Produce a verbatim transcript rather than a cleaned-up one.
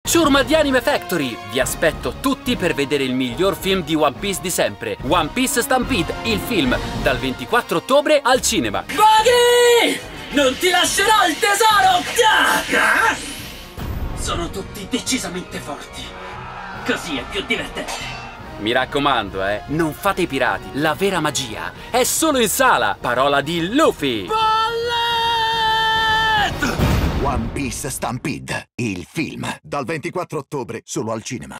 Ciurma di Anime Factory! Vi aspetto tutti per vedere il miglior film di One Piece di sempre, One Piece Stampede, il film, dal ventiquattro ottobre al cinema. Buggy! Non ti lascerò il tesoro! Ah! Sono tutti decisamente forti. Così è più divertente. Mi raccomando, eh, non fate i pirati. La vera magia è solo in sala. Parola di Luffy. One Piece Stampede, il film, dal ventiquattro ottobre solo al cinema.